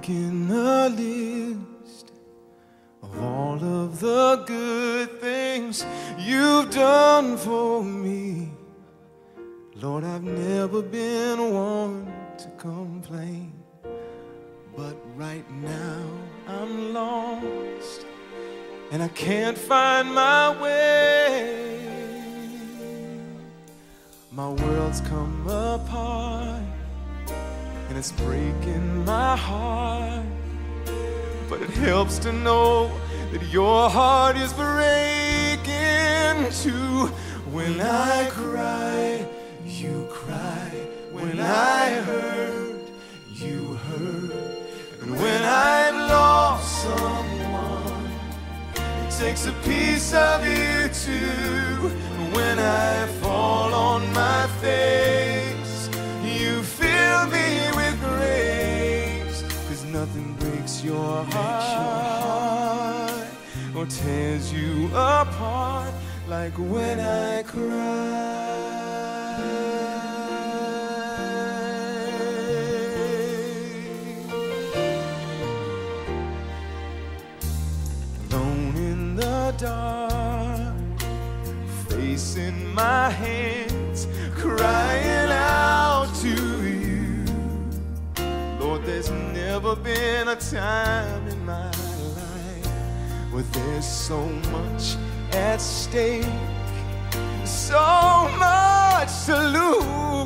making a list of all of the good things you've done for me. Lord, I've never been one to complain, but right now I'm lost and I can't find my way. My world's come apart and it's breaking my heart, but it helps to know that your heart is breaking too. When I cry, you cry. When I hurt, you hurt. And when I've lost someone, it takes a piece of you too. When I fall on my face, you fill me with grace. 'Cause nothing breaks your heart or tears you apart like when I cry. Alone in the dark, facing my hands, crying out to you. Lord, there's never been a time in my life where there's so much at stake, so much to lose,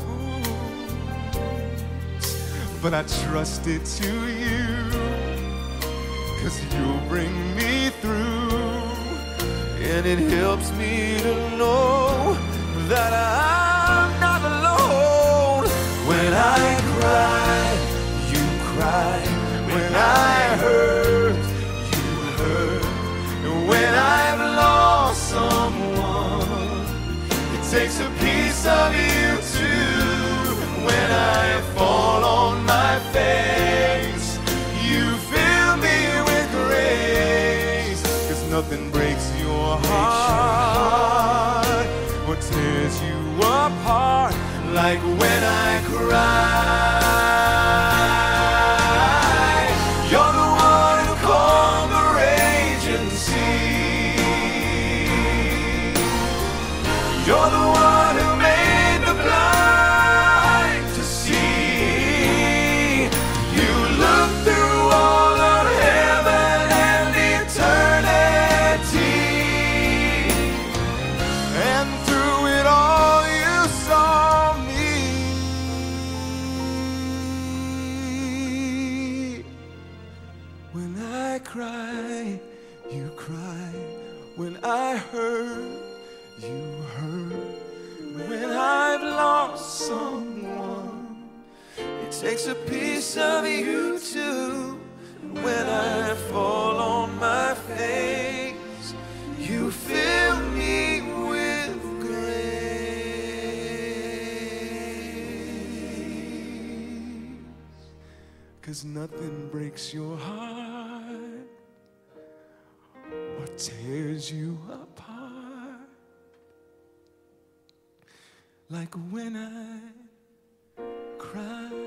but I trust it to you, 'cause you'll bring me through. And it helps me to know that I'm not alone. When I cry, you cry. When I hurt, you hurt. And when I've lost someone, it takes a piece of you too. When I fall on my face, you fill me with grace. 'Cause nothing breaks your heart or tears you apart like when I cry. You're the one who calmed the raging sea. You're the one who made the blind to see. You look through all of heaven and eternity, and through it all you saw me. When I cry, you cry. When I hurt, you hurt. When I've lost someone, it takes a piece of you too. When I fall on my face, you fill me with grace. 'Cause nothing breaks your heart or tears you apart like when I cry.